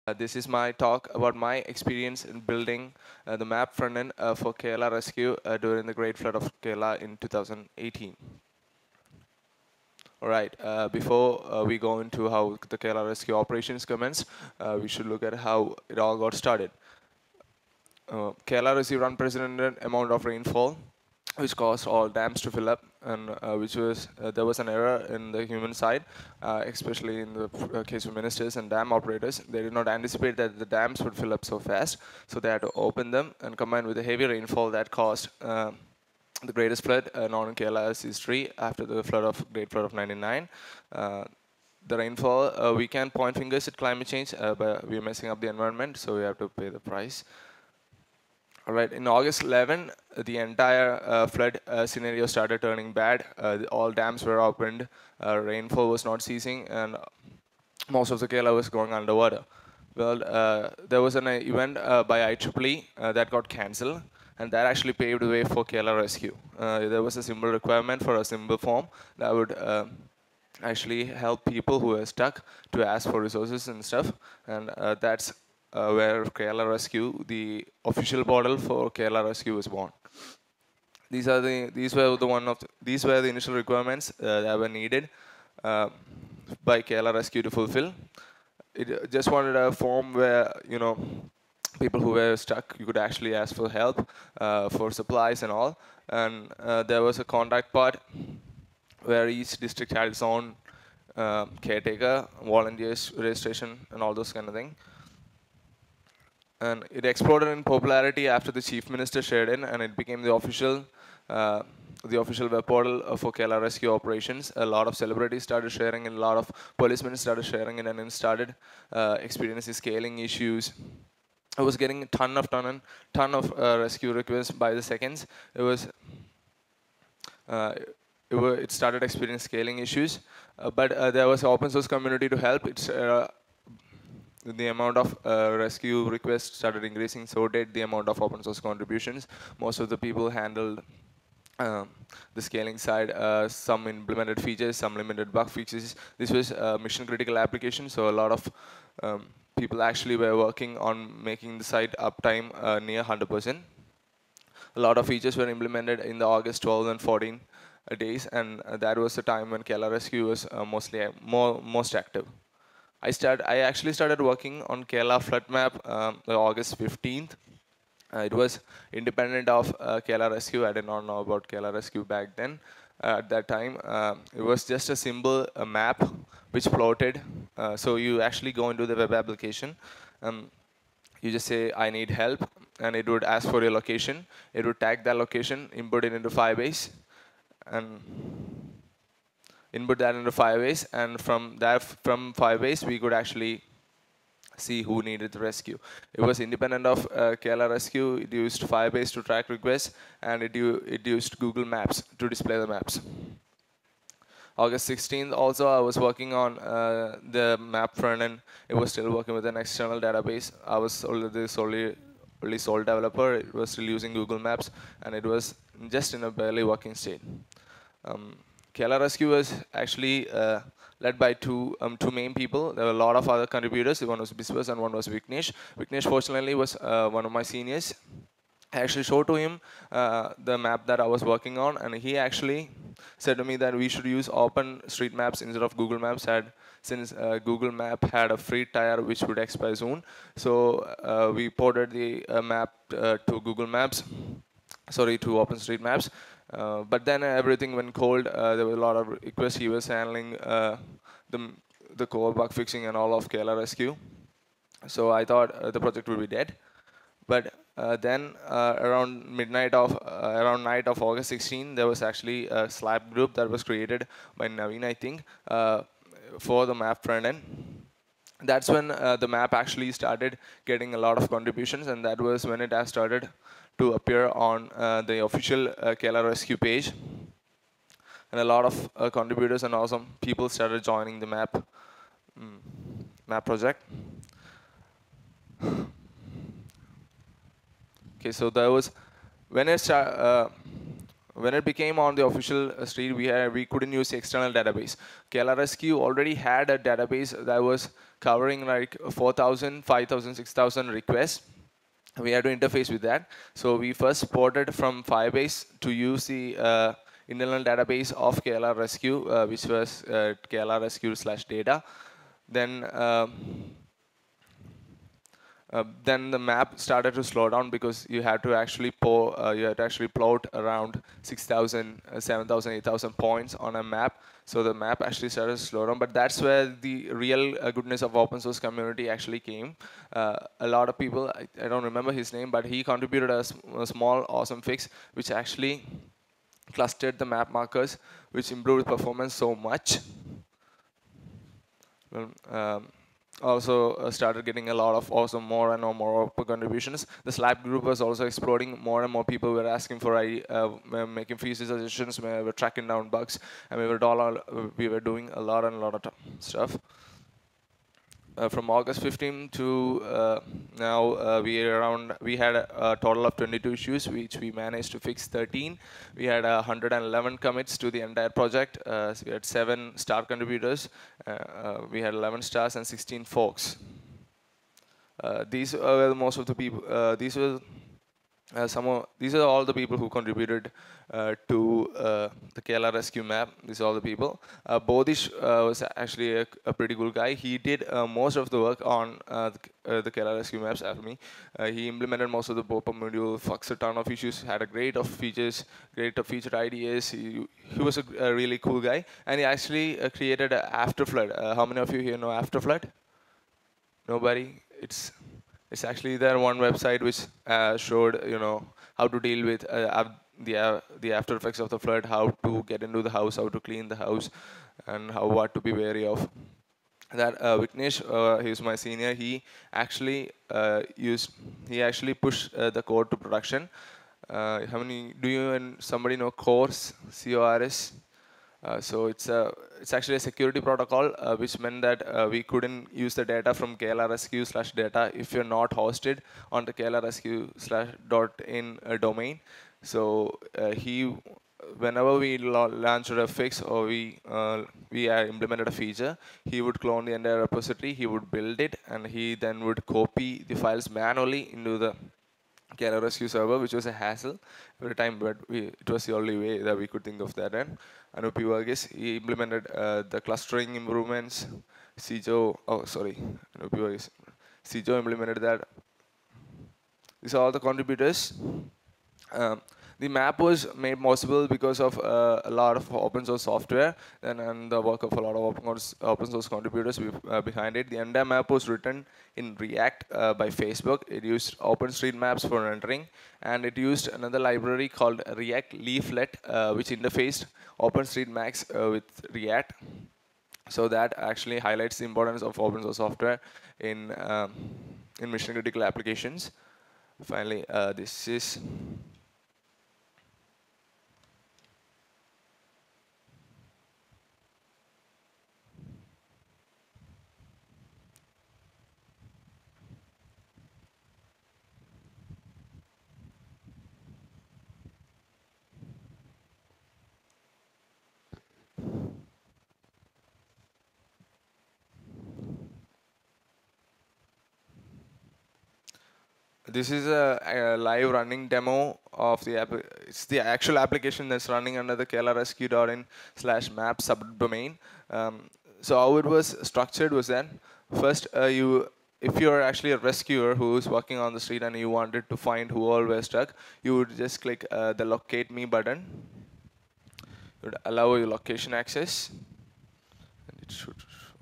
This is my talk about my experience in building the map frontend for Kerala Rescue during the Great Flood of Kerala in 2018. All right, before we go into how the Kerala Rescue operations commenced, we should look at how it all got started. Kerala received unprecedented amount of rainfall, which caused all dams to fill up, and there was an error in the human side, especially in the case of ministers and dam operators. They did not anticipate that the dams would fill up so fast, so they had to open them, and combined with the heavy rainfall that caused the greatest flood known in Kerala's history after the Great Flood of '99. The rainfall, we can point fingers at climate change, but we're messing up the environment, so we have to pay the price. All right, in August 11, the entire flood scenario started turning bad. All dams were opened, rainfall was not ceasing, and most of the Kerala was going underwater. Well, there was an event by IEEE that got cancelled, and that actually paved the way for Kerala Rescue. There was a simple requirement for a simple form that would actually help people who were stuck to ask for resources and stuff, and that's where Kerala Rescue, the official portal for Kerala Rescue, was born. These were the initial requirements that were needed by Kerala Rescue to fulfill. It just wanted a form where people who were stuck, you could actually ask for help, for supplies and all, and there was a contact part where each district had its own caretaker, volunteers, registration, and all those kind of thing. And it exploded in popularity after the chief minister shared it, and it became the official web portal for Kerala rescue operations. A lot of celebrities started sharing, and a lot of policemen started sharing it, and it started experiencing scaling issues. I was getting a ton of rescue requests by the seconds. It started experiencing scaling issues, but there was an open source community to help. The amount of rescue requests started increasing, so did the amount of open source contributions. Most of the people handled the scaling side. Some implemented features, some limited bug fixes. This was a mission critical application, so a lot of people actually were working on making the site uptime near 100%. A lot of features were implemented in the August 12 and 14 days, and that was the time when Kerala Rescue was most active. I actually started working on Kerala flood map August 15th. It was independent of Kerala Rescue. I did not know about Kerala Rescue back then. At that time, it was just a simple map which floated. So you actually go into the web application. You just say, I need help, and it would ask for your location. It would tag that location, input it into Firebase, and input that into Firebase, and from Firebase we could actually see who needed the rescue. It was independent of Kerala Rescue. It used Firebase to track requests, and it used Google Maps to display the maps. August 16th also, I was working on the map front end. It was still working with an external database. I was only sole developer. It was still using Google Maps, and it was just in a barely working state. Kerala Rescue was actually led by two main people. There were a lot of other contributors. One was Biswas and one was Vignesh. Vignesh, fortunately, was one of my seniors. I actually showed to him the map that I was working on, and he actually said to me that we should use OpenStreetMaps instead of Google Maps, since Google Map had a free tier which would expire soon. So we ported the map to Google Maps, to OpenStreetMaps. But then everything went cold. There were a lot of requests. He was handling the core bug fixing and all of Kerala Rescue. So I thought the project would be dead. But then around night of August 16, there was actually a Slack group that was created by Naveen, I think, for the map front end. That's when the map actually started getting a lot of contributions, and that was when it has started to appear on the official Kerala Rescue page. And a lot of contributors and awesome people started joining the map project. Okay, so there was when when it became on the official street, we couldn't use the external database. KLRSQ already had a database that was covering like 4,000, 5,000, 6,000 requests. We had to interface with that. So we first ported from Firebase to use the internal database of KLRSQ, which was KLRSQ/data. Then the map started to slow down because you had to actually plot around 6,000, 7,000, 8,000 points on a map. So the map actually started to slow down. But that's where the real goodness of open source community actually came. A lot of people, I don't remember his name, but he contributed a small awesome fix which actually clustered the map markers, which improved performance so much. Well, also started getting a lot of awesome more and more open contributions. The Slack group was also exploding. More and more people were asking for making feature suggestions. We were tracking down bugs, and we were doing a lot of stuff. From August 15 to now, we had a total of 22 issues, which we managed to fix 13. We had 111 commits to the entire project. So we had 7 star contributors. We had 11 stars and 16 forks. These were most of the people. These are all the people who contributed to the KLRSQ map. These are all the people. Bodhish was actually a pretty cool guy. He did most of the work on the KLRSQ maps after me. He implemented most of the pop-up module, fixed a ton of issues, had a great of features, great of feature ideas. He was a really cool guy. And he actually created an Afterflood. How many of you here know Afterflood? Nobody? It's actually there one website which showed how to deal with the after effects of the flood, how to get into the house, how to clean the house, and what to be wary of. That Vignesh, he's my senior. He actually pushed the code to production. How many do you and somebody know CORS? CORS? So it's actually a security protocol, which meant that we couldn't use the data from KLRSQ/data if you're not hosted on the KLRSQ/.in domain. So whenever we launched a fix or we implemented a feature, he would clone the entire repository, he would build it, and he then would copy the files manually into the KLRSQ server, which was a hassle every time, but it was the only way that we could think of that. And Anupi Varghese, he implemented the clustering improvements. Sijo implemented that. These are all the contributors. The map was made possible because of a lot of open source software and the work of a lot of open source contributors behind it. The entire map was written in React by Facebook. It used OpenStreetMaps for rendering, and it used another library called React Leaflet, which interfaced OpenStreetMaps with React. So that actually highlights the importance of open source software in mission critical applications. Finally, this is. This is a live running demo of the app. It's the actual application that's running under the KLRSQ.in/map subdomain. So how it was structured was that first if you're actually a rescuer who's walking on the street and you wanted to find who all were stuck, you would just click the locate me button. It would allow your location access, and it should.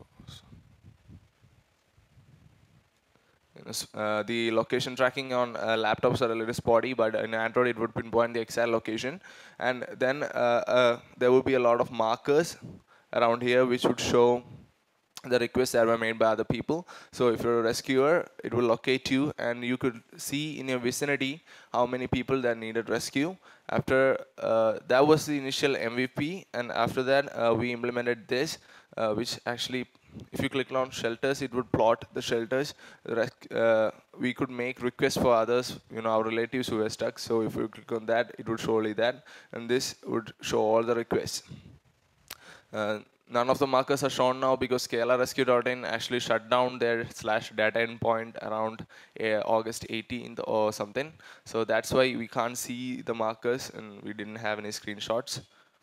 The location tracking on laptops are a little spotty, but in Android it would pinpoint the exact location. And then there would be a lot of markers around here which would show the requests that were made by other people. So if you're a rescuer, it will locate you, and you could see in your vicinity how many people that needed rescue. After that was the initial MVP, and after that we implemented this, which actually, if you click on shelters, it would plot the shelters. We could make requests for others, our relatives who were stuck. So if you click on that, it would show only that, and this would show all the requests. None of the markers are shown now because KLRrescue.in actually shut down their /data endpoint around August 18th or something. So that's why we can't see the markers, and we didn't have any screenshots.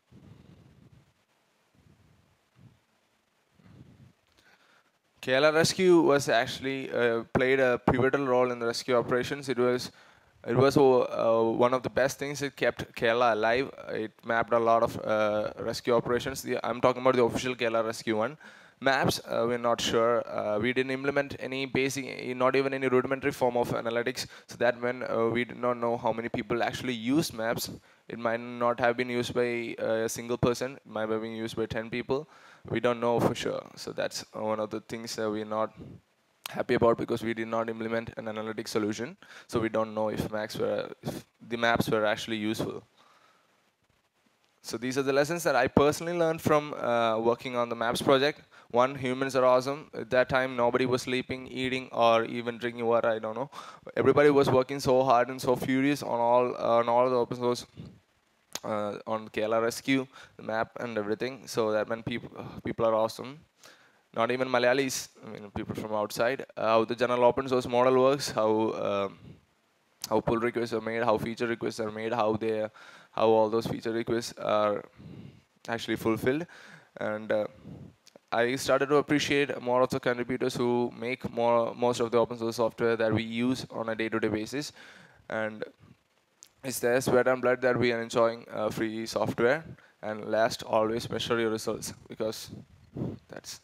KLR Rescue was actually played a pivotal role in the rescue operations. It was one of the best things. It kept Kerala alive. It mapped a lot of rescue operations. I'm talking about the official Kerala Rescue one. Maps, we're not sure. We didn't implement any basic, not even any rudimentary form of analytics. So that when we did not know how many people actually use maps. It might not have been used by a single person. It might have been used by 10 people. We don't know for sure. So that's one of the things that we're not happy about, because we did not implement an analytic solution. So we don't know if the maps were actually useful. So these are the lessons that I personally learned from working on the maps project. One, humans are awesome. At that time, nobody was sleeping, eating, or even drinking water. I don't know. Everybody was working so hard and so furious on all the open source, on KLR Rescue, the map, and everything. So that when people are awesome. Not even Malayalis, people from outside. How the general open source model works, how pull requests are made, how feature requests are made, how all those feature requests are actually fulfilled. And I started to appreciate more of the contributors who make most of the open source software that we use on a day-to-day basis. And it's their sweat and blood that we are enjoying free software. And last, always measure your results, because that's.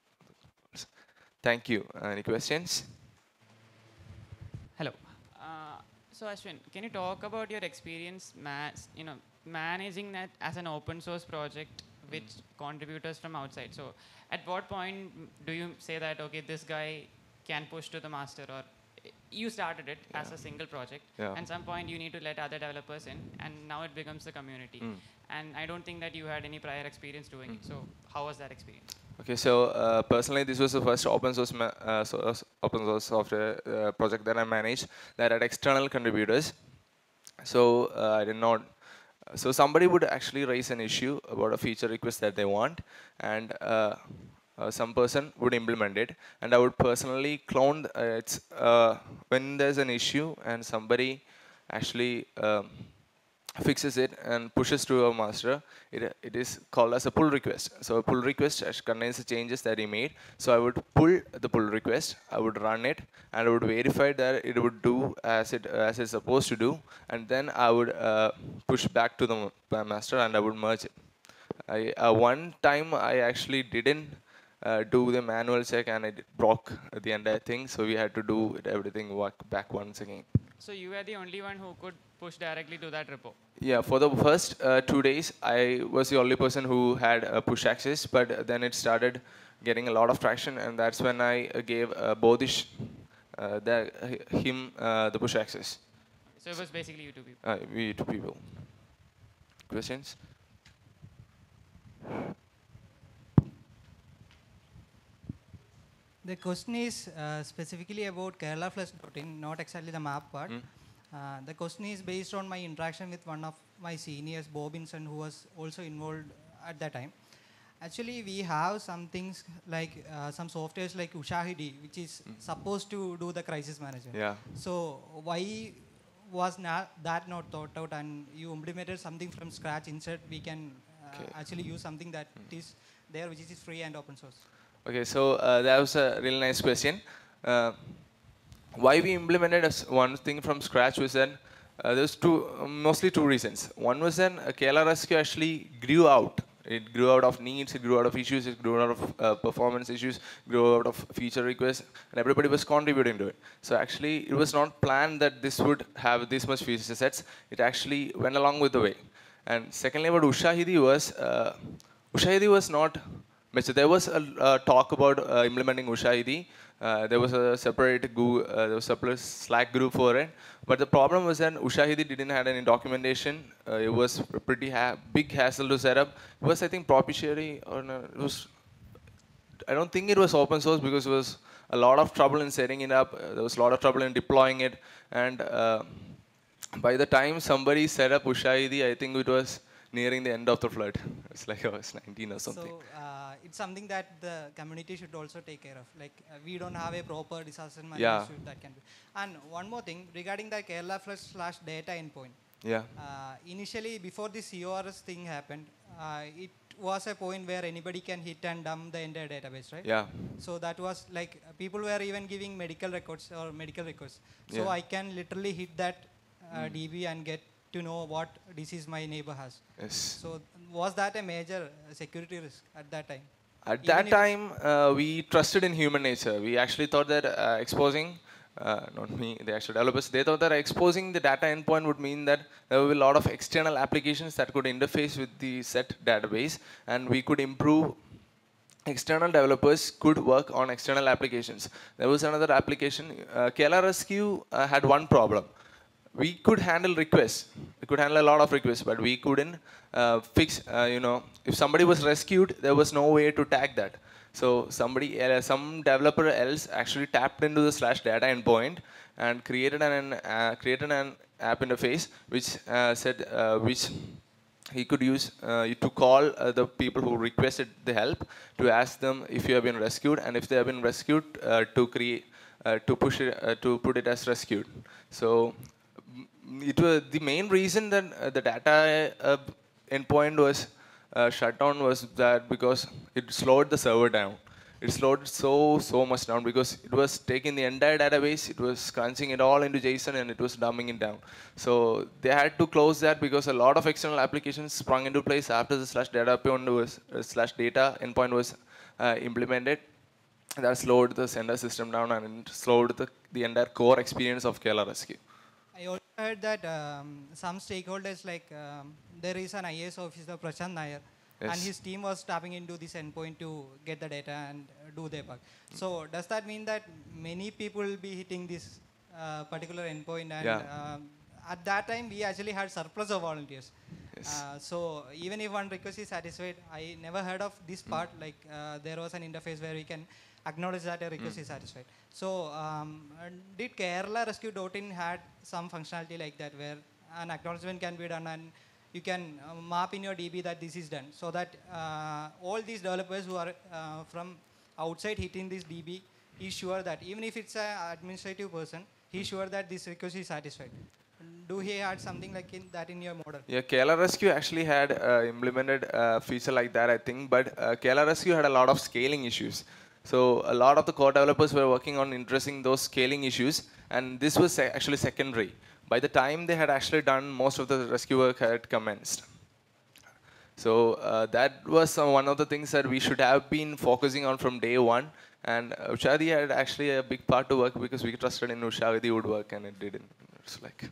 Thank you. Any questions? Hello. So Ashwin, can you talk about your experience, managing that as an open source project with contributors from outside? So at what point do you say that, okay, this guy can push to the master, or you started it as a single project, and some point you need to let other developers in, and now it becomes a community. And I don't think that you had any prior experience doing it. So how was that experience? Okay, so personally, this was the first open source software project that I managed that had external contributors. So I did not. So somebody would actually raise an issue about a feature request that they want, and some person would implement it, and I would personally clone. When there's an issue and somebody actually fixes it and pushes to a master, it is called as a pull request. So a pull request contains the changes that he made. So I would pull the pull request, I would run it, and I would verify that it would do as it's supposed to do, and then I would push back to the master, and I would merge it. One time I actually didn't do the manual check, and it broke the entire thing. So we had to do everything back once again. So you were the only one who could push directly to that repo? Yeah, for the first 2 days, I was the only person who had push access, but then it started getting a lot of traction, and that's when I gave Bodhish the push access. So it was basically you two people? We two people. Questions? The question is specifically about Kerala Flush.in, not exactly the map part. The question is based on my interaction with one of my seniors, Bobinson, who was also involved at that time. Actually, we have some things like some softwares like Ushahidi, which is supposed to do the crisis management. Yeah. So why was that not thought out, and you implemented something from scratch? Instead, we can actually use something that is there, which is free and open source. Okay, so that was a really nice question. Why we implemented one thing from scratch was that there's mostly two reasons. One was that KLR Rescue actually grew out. It grew out of needs, it grew out of issues, it grew out of performance issues, grew out of feature requests, and everybody was contributing to it. So actually, it was not planned that this would have this much feature sets. It actually went along with the way. And secondly, about Ushahidi was not measure. There was a talk about implementing Ushahidi. There was a separate there was a separate Slack group for it. But the problem was that Ushahidi didn't have any documentation. It was a pretty big hassle to set up. It was, I think, proprietary, or no, it was. I don't think it was open source because it was a lot of trouble in setting it up. There was a lot of trouble in deploying it, and by the time somebody set up Ushahidi, I think it was nearing the end of the flood. It's like I was 19 or something. So it's something that the community should also take care of. Like we don't have a proper disaster management suite that can be. And one more thing regarding the Kerala Flush / data endpoint. Yeah. Initially, before this CORS thing happened, it was a point where anybody can hit and dump the entire database, right? Yeah. So that was like people were even giving medical records or medical records. So Yeah. I can literally hit that DB and get to know what disease my neighbor has. Yes. So was that a major security risk at that time? At that time, we trusted in human nature. We actually thought that exposing, not me, the actual developers, they thought that exposing the data endpoint would mean that there will be a lot of external applications that could interface with the set database, and we could improve. External developers could work on external applications. There was another application. Kerala Rescue had one problem. We could handle requests. We could handle a lot of requests, but we couldn't fix, if somebody was rescued, there was no way to tag that. So some developer else actually tapped into the /data endpoint and created an app interface which which he could use to call the people who requested the help to ask them if you have been rescued, and if they have been rescued to put it as rescued. So it was the main reason that the data endpoint was shut down was that because it slowed the server down. It slowed so much down because it was taking the entire database, it was crunching it all into JSON, and it was dumbing it down. So they had to close that because a lot of external applications sprung into place after the /data endpoint was implemented. That slowed the sender system down and slowed the entire core experience of Kerala Rescue. I also heard that some stakeholders, like there is an IAS officer, Prashant Nair, Yes. and his team was tapping into this endpoint to get the data and do their work. So does that mean that many people will be hitting this particular endpoint? And at that time, we actually had surplus of volunteers. Yes. So even if one request is satisfied, I never heard of this part, like there was an interface where we can acknowledge that a request is satisfied. So did Kerala Rescue.in had some functionality like that where an acknowledgement can be done and you can map in your DB that this is done, so that all these developers who are from outside hitting this DB is sure that even if it's an administrative person, he's sure that this request is satisfied. Do he had something like that in your model? Yeah, Kerala Rescue actually had implemented a feature like that, I think, but Kerala Rescue had a lot of scaling issues. So a lot of the core developers were working on addressing those scaling issues, and this was actually secondary. By the time they had actually done, most of the rescue work had commenced. So that was one of the things that we should have been focusing on from day one. And Ushahidi had actually a big part to work because we trusted in Ushahidi would work, and it didn't. It's like,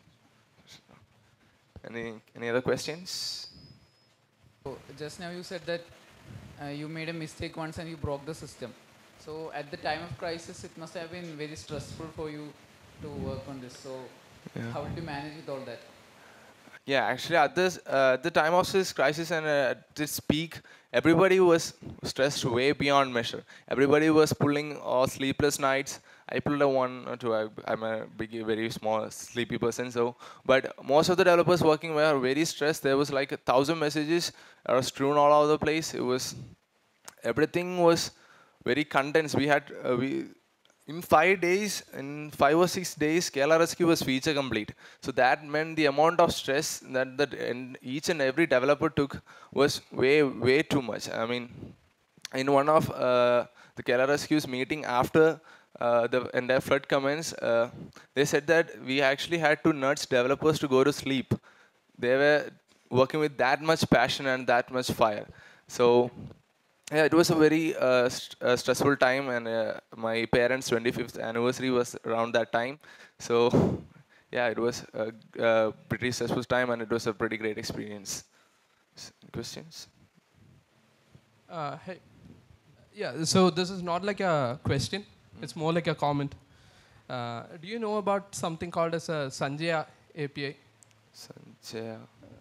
any other questions? So just now you said that you made a mistake once and you broke the system. So at the time of crisis, it must have been very stressful for you to work on this. So how did you manage with all that? Yeah, actually at the time of this crisis and at this peak, everybody was stressed way beyond measure. Everybody was pulling sleepless nights. I pulled a one or two. I'm a very small, sleepy person. So, but most of the developers working were very stressed. There was like 1,000 messages strewn all over the place. Everything was very condensed. We had in 5 days, in 5 or 6 days, Kerala Rescue was feature complete. So that meant the amount of stress that each and every developer took was way too much. I mean, in one of the Kerala Rescue's meeting after the entire flood commenced, they said that we actually had to nudge developers to go to sleep. They were working with that much passion and that much fire. So yeah, it was a very stressful time, and my parents' 25th anniversary was around that time. So yeah, it was a pretty stressful time, and it was a pretty great experience. Questions? Hey, Yeah, so this is not like a question. It's more like a comment. Do you know about something called as a Sanjaya API? Sanjaya.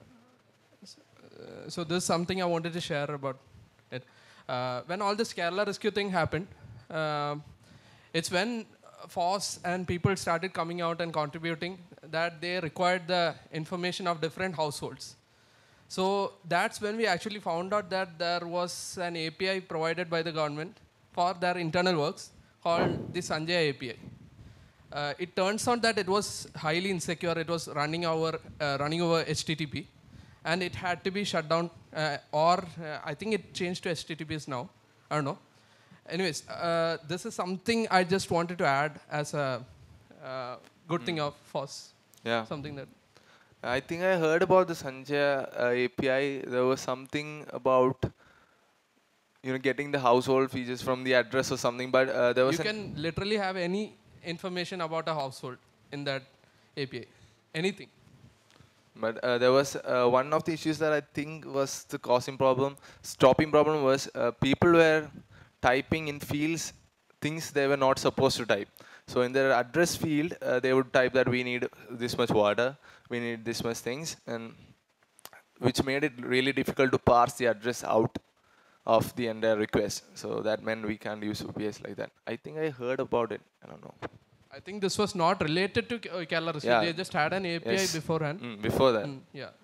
So this is something I wanted to share about it. When all this Kerala rescue thing happened, it's when FOSS and people started coming out and contributing that they required the information of different households. So that's when we actually found out that there was an API provided by the government for their internal works called the Sanjay API. It turns out that it was highly insecure. It was running over HTTP, and it had to be shut down. I think it changed to HTTPS now. I don't know. Anyways, this is something I just wanted to add as a good thing of FOSS. Yeah. Something that. I think I heard about the Sanjay API. There was something about getting the household features from the address or something, but there was. You can literally have any information about a household in that API, anything. But there was one of the issues that I think was the stopping problem was people were typing in fields things they were not supposed to type. So in their address field, they would type that we need this much water, we need this much things, and which made it really difficult to parse the address out of the entire request. So that meant we can't use OPS like that. I think I heard about it. I don't know. I think this was not related to Kerala. Yeah. They just had an API beforehand. Before that. Yeah.